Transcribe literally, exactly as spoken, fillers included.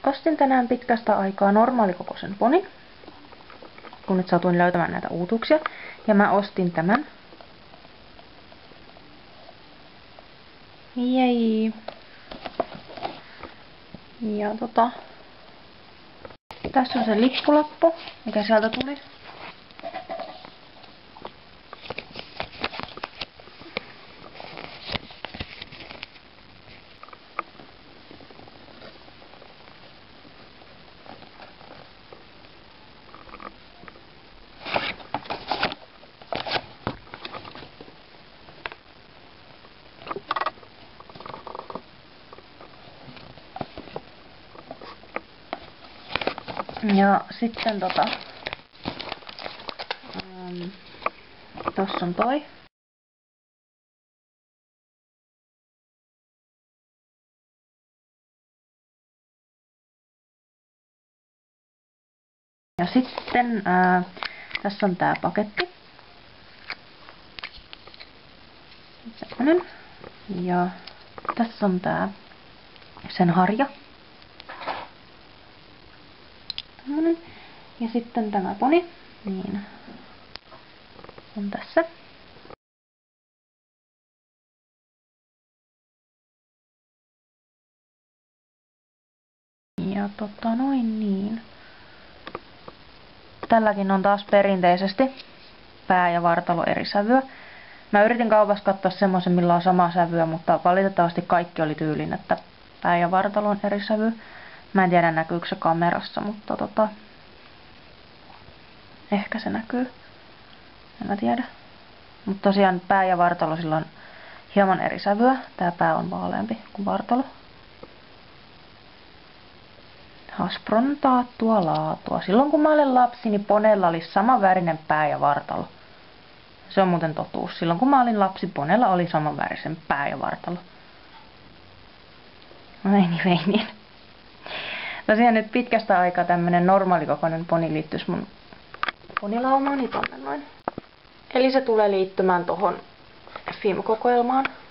ostin tänään pitkästä aikaa normaalikokoisen ponin, kun nyt satuin löytämään näitä uutuuksia. Ja mä ostin tämän. Jei. Ja tota... Tässä on se lippulappu, mikä sieltä tuli. Ja sitten tota, ähm, tossa on toi. Ja sitten äh, tässä on tää paketti. Semmonen. Ja tässä on tää sen harja. Tämmönen. Ja sitten tämä poni, niin on tässä. Ja tota noin niin. Tälläkin on taas perinteisesti pää ja vartalo eri sävyä. Mä yritin kaupassa katsoa semmoisen, millä on sama sävyä, mutta valitettavasti kaikki oli tyylin, että pää ja vartalo on eri sävy. Mä en tiedä näkyykö se kamerassa, mutta tota... Ehkä se näkyy. En mä tiedä. Mutta tosiaan pää ja vartalo sillä on hieman eri sävyä. Tää pää on vaaleampi kuin vartalo. Hasbron taattua laatua. Silloin kun mä olin lapsi, niin Ponella oli samanvärinen pää ja vartalo. Se on muuten totuus. Silloin kun mä olin lapsi, Ponella oli samanvärisen pää ja vartalo. No ei niin, ei niin. Tosiaan nyt pitkästä aikaa tämmönen normaalikokoinen poni liittyisi mun ponilaumaani tonne noin. Eli se tulee liittymään tohon F I M-kokoelmaan.